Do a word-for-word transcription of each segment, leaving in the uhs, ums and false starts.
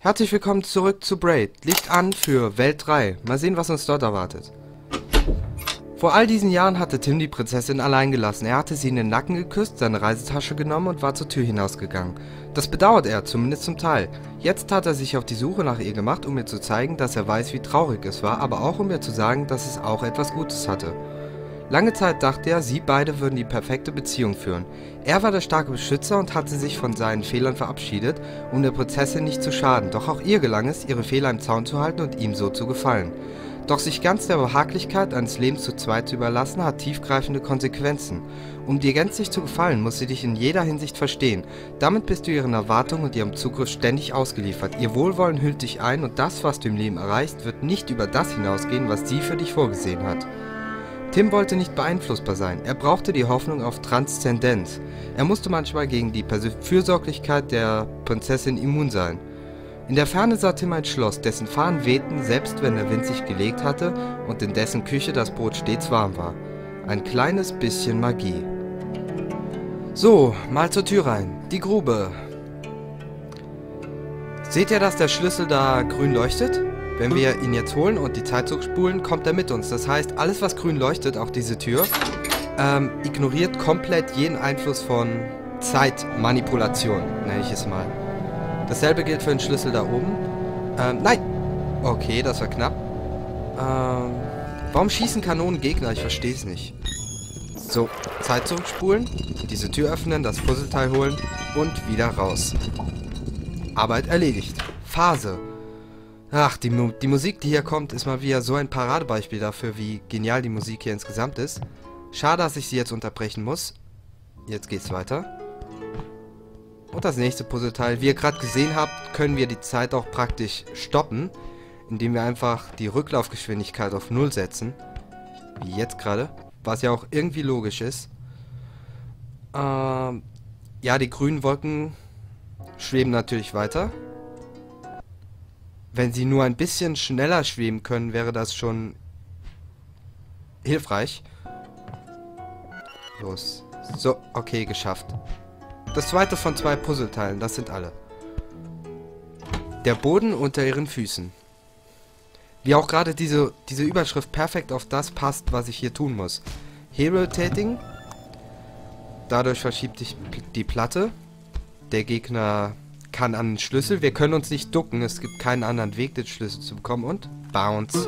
Herzlich willkommen zurück zu Braid. Licht an für Welt drei. Mal sehen, was uns dort erwartet. Vor all diesen Jahren hatte Tim die Prinzessin allein gelassen. Er hatte sie in den Nacken geküsst, seine Reisetasche genommen und war zur Tür hinausgegangen. Das bedauert er, zumindest zum Teil. Jetzt hat er sich auf die Suche nach ihr gemacht, um ihr zu zeigen, dass er weiß, wie traurig es war, aber auch um ihr zu sagen, dass es auch etwas Gutes hatte. Lange Zeit dachte er, sie beide würden die perfekte Beziehung führen. Er war der starke Beschützer und hatte sich von seinen Fehlern verabschiedet, um der Prinzessin nicht zu schaden. Doch auch ihr gelang es, ihre Fehler im Zaun zu halten und ihm so zu gefallen. Doch sich ganz der Behaglichkeit eines Lebens zu zweit zu überlassen, hat tiefgreifende Konsequenzen. Um dir gänzlich zu gefallen, muss sie dich in jeder Hinsicht verstehen. Damit bist du ihren Erwartungen und ihrem Zugriff ständig ausgeliefert. Ihr Wohlwollen hüllt dich ein und das, was du im Leben erreichst, wird nicht über das hinausgehen, was sie für dich vorgesehen hat. Tim wollte nicht beeinflussbar sein. Er brauchte die Hoffnung auf Transzendenz. Er musste manchmal gegen die Fürsorglichkeit der Prinzessin immun sein. In der Ferne sah Tim ein Schloss, dessen Fahnen wehten, selbst wenn der Wind sich gelegt hatte und in dessen Küche das Brot stets warm war. Ein kleines bisschen Magie. So, mal zur Tür rein. Die Grube. Seht ihr, dass der Schlüssel da grün leuchtet? Wenn wir ihn jetzt holen und die Zeit zurückspulen, kommt er mit uns. Das heißt, alles was grün leuchtet, auch diese Tür, ähm, ignoriert komplett jeden Einfluss von Zeitmanipulation, nenne ich es mal. Dasselbe gilt für den Schlüssel da oben. Ähm, nein! Okay, das war knapp. Ähm, warum schießen Kanonen Gegner? Ich verstehe es nicht. So, Zeit zurückspulen, diese Tür öffnen, das Puzzleteil holen und wieder raus. Arbeit erledigt. Phase. Ach, die, Mu die Musik, die hier kommt, ist mal wieder so ein Paradebeispiel dafür, wie genial die Musik hier insgesamt ist. Schade, dass ich sie jetzt unterbrechen muss. Jetzt geht's weiter. Und das nächste Puzzleteil. Wie ihr gerade gesehen habt, können wir die Zeit auch praktisch stoppen, indem wir einfach die Rücklaufgeschwindigkeit auf null setzen. Wie jetzt gerade. Was ja auch irgendwie logisch ist. Ähm, ja, die grünen Wolken schweben natürlich weiter. Wenn sie nur ein bisschen schneller schweben können, wäre das schon hilfreich. Los. So, okay, geschafft. Das zweite von zwei Puzzleteilen, das sind alle. Der Boden unter ihren Füßen. Wie auch gerade diese, diese Überschrift perfekt auf das passt, was ich hier tun muss. Hero-Rotating. Dadurch verschiebt sich die Platte. Der Gegner kann an den Schlüssel. Wir können uns nicht ducken. Es gibt keinen anderen Weg, den Schlüssel zu bekommen. Und Bounce.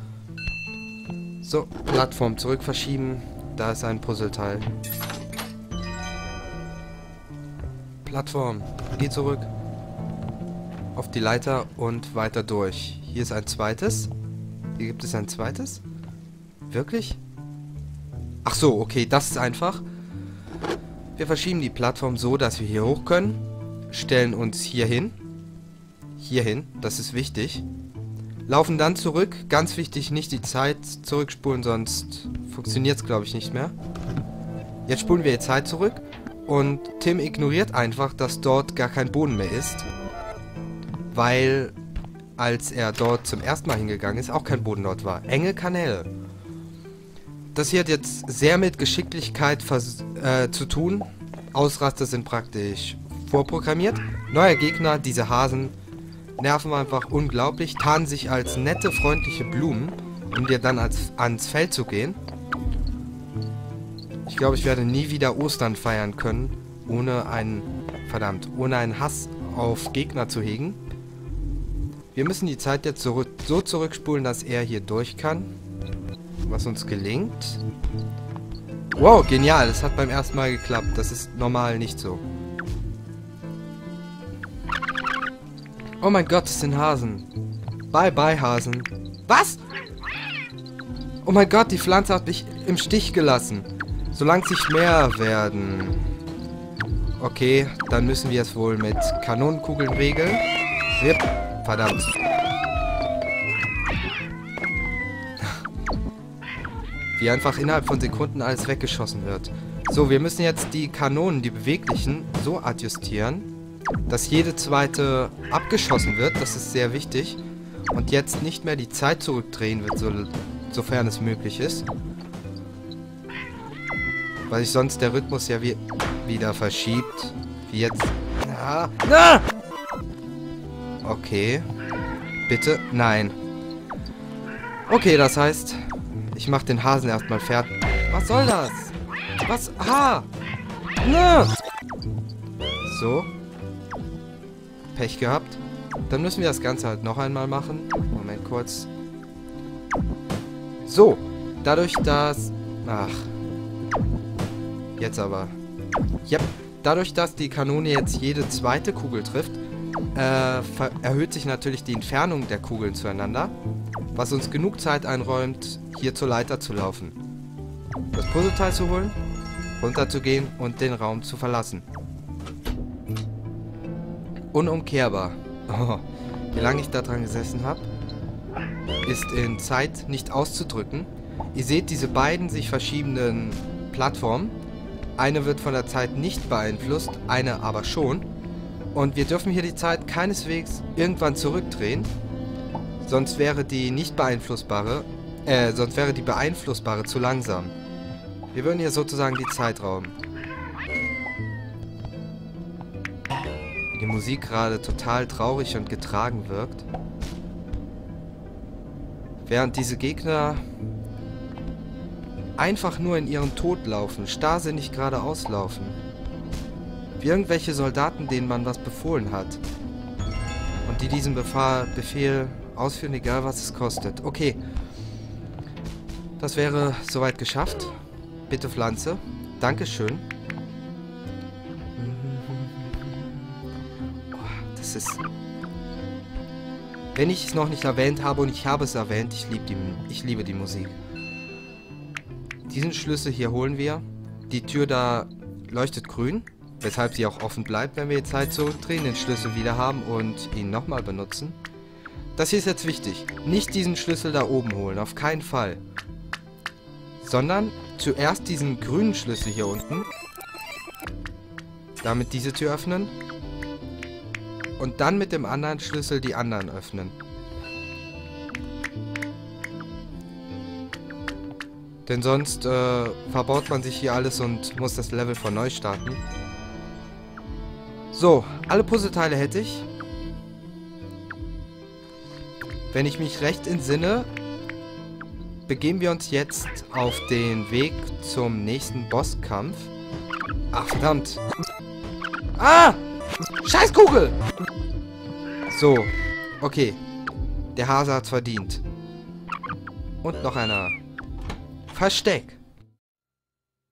So, Plattform zurück verschieben. Da ist ein Puzzleteil. Plattform. Geh zurück. Auf die Leiter und weiter durch. Hier ist ein zweites. Hier gibt es ein zweites. Wirklich? Ach so, okay, das ist einfach. Wir verschieben die Plattform so, dass wir hier hoch können. Stellen uns hier hin. Hier hin, das ist wichtig. Laufen dann zurück. Ganz wichtig, nicht die Zeit zurückspulen, sonst funktioniert es, glaube ich, nicht mehr. Jetzt spulen wir die Zeit zurück. Und Tim ignoriert einfach, dass dort gar kein Boden mehr ist. Weil, als er dort zum ersten Mal hingegangen ist, auch kein Boden dort war. Enge Kanäle. Das hier hat jetzt sehr mit Geschicklichkeit äh, zu tun. Ausraster sind praktisch vorprogrammiert. Neuer Gegner, diese Hasen, nerven einfach unglaublich. Tarnen sich als nette, freundliche Blumen, um dir dann als, ans Feld zu gehen. Ich glaube, ich werde nie wieder Ostern feiern können, ohne einen, verdammt, ohne einen Hass auf Gegner zu hegen. Wir müssen die Zeit jetzt zurück, so zurückspulen, dass er hier durch kann. Was uns gelingt. Wow, genial. Das hat beim ersten Mal geklappt. Das ist normal nicht so. Oh mein Gott, das sind Hasen. Bye, bye, Hasen. Was? Oh mein Gott, die Pflanze hat mich im Stich gelassen. Solange sich mehr werden. Okay, dann müssen wir es wohl mit Kanonenkugeln regeln. Zip. Verdammt. Wie einfach innerhalb von Sekunden alles weggeschossen wird. So, wir müssen jetzt die Kanonen, die beweglichen, so adjustieren, dass jede zweite abgeschossen wird. Das ist sehr wichtig. Und jetzt nicht mehr die Zeit zurückdrehen wird, so, sofern es möglich ist. Weil sich sonst der Rhythmus ja wie, wieder verschiebt. Wie jetzt. Ah, ah! Okay. Bitte? Nein. Okay, das heißt, ich mach den Hasen erstmal fertig. Was soll das? Was? Ha! Ne! So. Pech gehabt. Dann müssen wir das Ganze halt noch einmal machen. Moment kurz. So. Dadurch, dass... Ach. Jetzt aber. Yep. Dadurch, dass die Kanone jetzt jede zweite Kugel trifft, äh, erhöht sich natürlich die Entfernung der Kugeln zueinander, was uns genug Zeit einräumt, hier zur Leiter zu laufen, das Puzzleteil zu holen, runterzugehen und den Raum zu verlassen. Unumkehrbar. Oh, wie lange ich da dran gesessen habe, ist in Zeit nicht auszudrücken. Ihr seht diese beiden sich verschiebenden Plattformen. Eine wird von der Zeit nicht beeinflusst, eine aber schon. Und wir dürfen hier die Zeit keineswegs irgendwann zurückdrehen. Sonst wäre die nicht beeinflussbare, äh, sonst wäre die beeinflussbare zu langsam. Wir würden hier sozusagen die Zeit rauben. Wie die Musik gerade total traurig und getragen wirkt. Während diese Gegner einfach nur in ihren Tod laufen, starrsinnig geradeaus laufen. Wie irgendwelche Soldaten, denen man was befohlen hat. Und die diesen Befehl, Befehl ausführen, egal was es kostet. Okay. Das wäre soweit geschafft. Bitte Pflanze. Dankeschön. Oh, das ist... Wenn ich es noch nicht erwähnt habe und ich habe es erwähnt, ich liebe die, ich liebe die Musik. Diesen Schlüssel hier holen wir. Die Tür da leuchtet grün, weshalb sie auch offen bleibt, wenn wir die Zeit zurückdrehen, den Schlüssel wieder haben und ihn nochmal benutzen. Das hier ist jetzt wichtig. Nicht diesen Schlüssel da oben holen, auf keinen Fall. Sondern zuerst diesen grünen Schlüssel hier unten. Damit diese Tür öffnen. Und dann mit dem anderen Schlüssel die anderen öffnen. Denn sonst äh, verbaut man sich hier alles und muss das Level von neu starten. So, alle Puzzleteile hätte ich. Wenn ich mich recht entsinne, begeben wir uns jetzt auf den Weg zum nächsten Bosskampf. Ach, verdammt. Ah! Scheißkugel! So, okay. Der Hase hat's verdient. Und noch einer. Versteck.